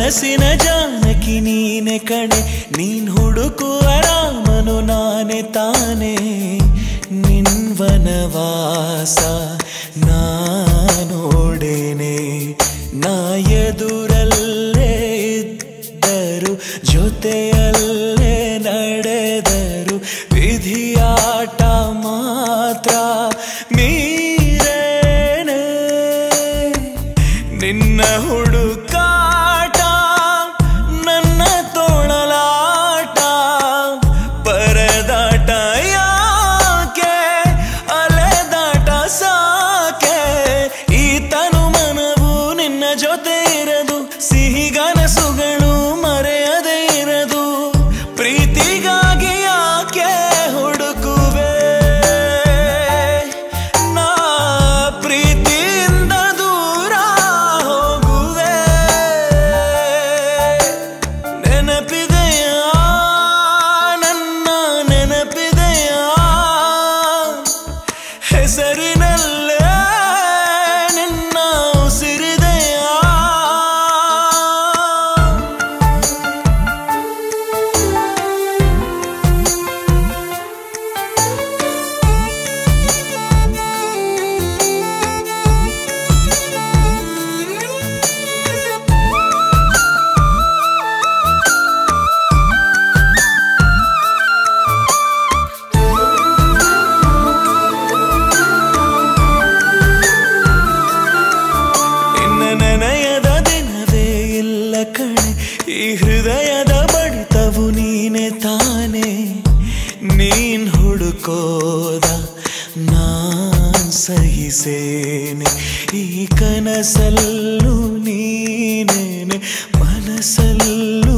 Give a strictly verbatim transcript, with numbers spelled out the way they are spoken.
ಮನಸ್ಸಿನ ಜಾನಕಿ ನೀನೆ ಕಣೆ, ನೀನ್ ಹುಡುಕುವ ರಾಮನು ನಾನೇ ತಾನೆ. ನಿನ್ ವನವಾಸ ನಾನೋಡೇನೆ, ನಾ ಎದುರಲ್ಲೇ ಇದ್ದರು ಜೊತೆಯಲ್ಲೇ ನಡೆದರು, ವಿಧಿಯಾಟ ಮಾತ್ರ ಮೀರೇನೆ. ನಿನ್ನ ಹುಡುಕಾಟ ನನ್ನ ತೋಳಲಾಟ, ಪರದಾಟ ಯಾಕೆ ಅಲೆದಾಟ ಸಾಕೆ. ಈ ತನು ಮನವು ನಿನ್ನ ಜೊತೆ ಇರದು, ಸಿಹಿಗನಸುಗಳು ಮರೆಯದೇ ಇರದು. ಪ್ರೀತಿಗಾಗಿ ಯಾಕೆ ಹುಡುಕುವೆ ನಾ, ಪ್ರೀತಿಯಿಂದ ದೂರ ಹೋಗುವೆ. ನೆನಪಿದೆಯಾ ನನ್ನ ನೆನಪಿದೆಯಾ, ಹೆಸರಿನಲ್ಲೇ ನಿನ್ನ ಉಸಿರಿದೆಯಾ. ನೆನೆಯದ ದಿನವೇ ಇಲ್ಲ ಕಣೆ, ಈ ಹೃದಯದ ಬಡಿತವು ನೀನೆ ತಾನೆ. ನೀನ್ ಹುಡುಕೋದ ನಾನ್ ಸಹಿಸೇನೆ, ಈ ಕನಸಲ್ಲೂ ನೀನೇನೆ ಮನಸ್ಸಲ್ಲೂ